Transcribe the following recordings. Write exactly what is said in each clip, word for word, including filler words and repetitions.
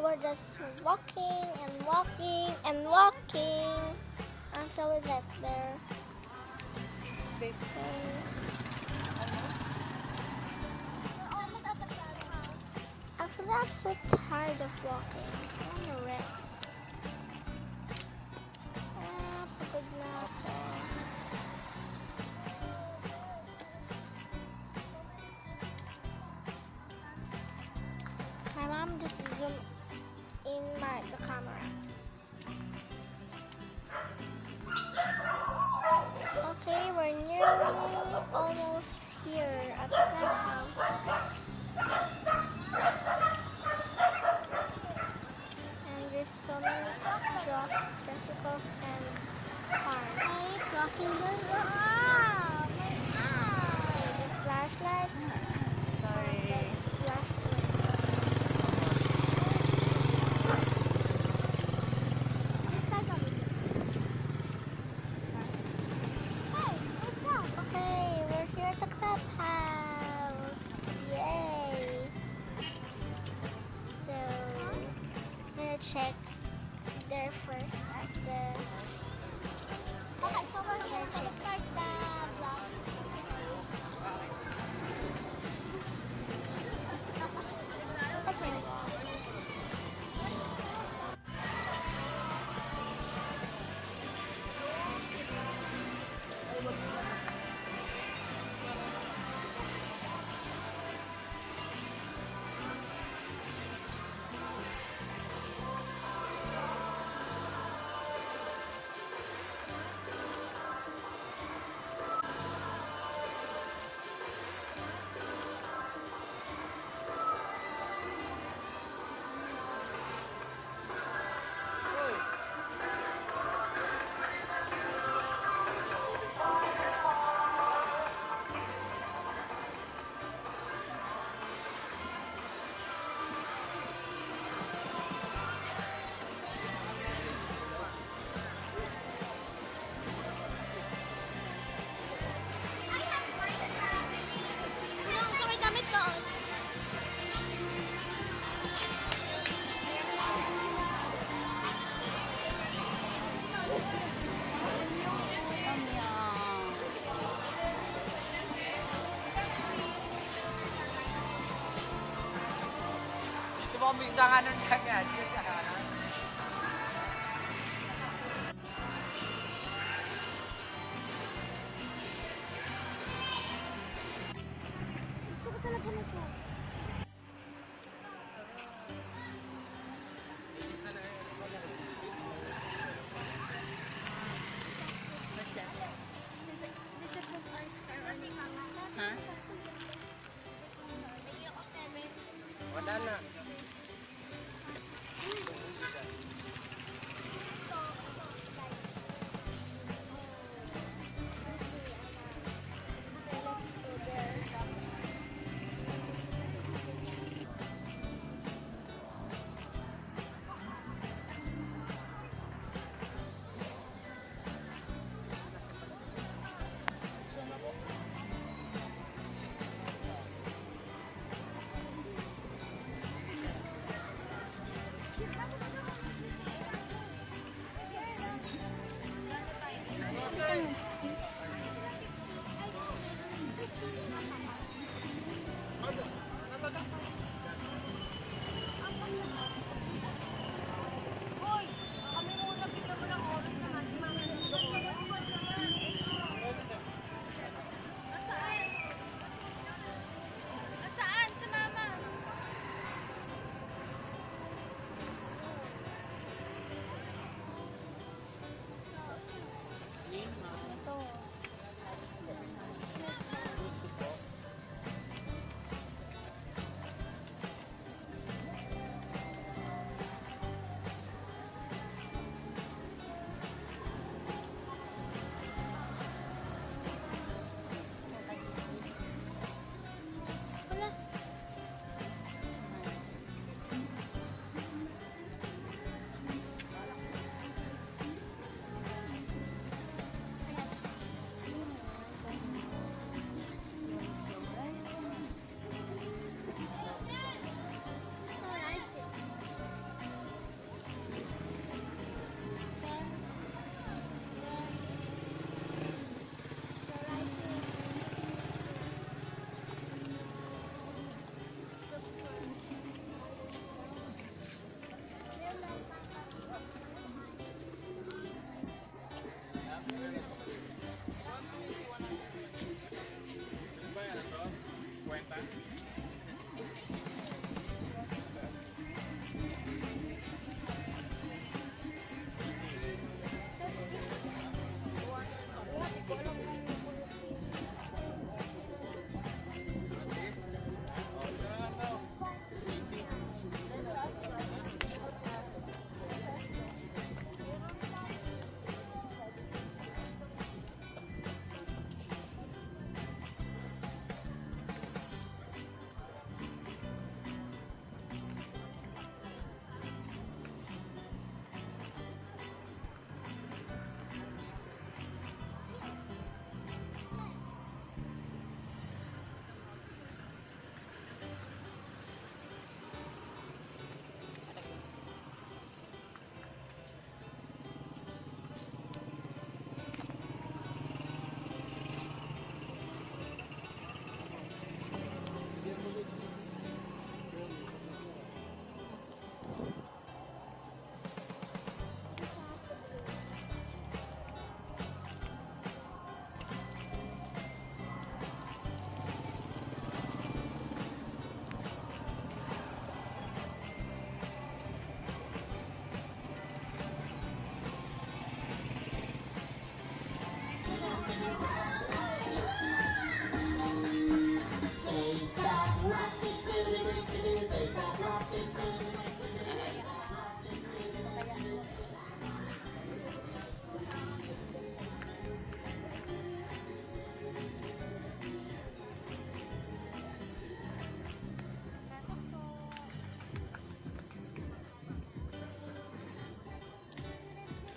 we're just walking and walking and walking until we get there. Okay. Actually, I'm so tired of walking. I want to rest. Ah, pagod na ako. My mom just zoomed in my the camera. Okay, we're nearly almost here at the clubhouse. And there's so many trucks, tricycles, and cars. Hey, crossing the road. Okay, the flashlight. Sorry. Flashlight. Okay, we're here at the clubhouse. Yay! So, I'm gonna check there first at the. Okay, so we're here to start the vlog. Okay. Bisa nga nun kagad. Gusto ko talaga na ito. Huh? Wala na.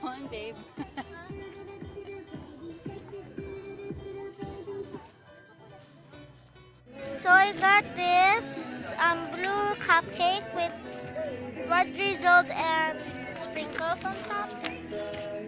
on, babe. So I got this um, blue cupcake with red drizzled and sprinkles on top.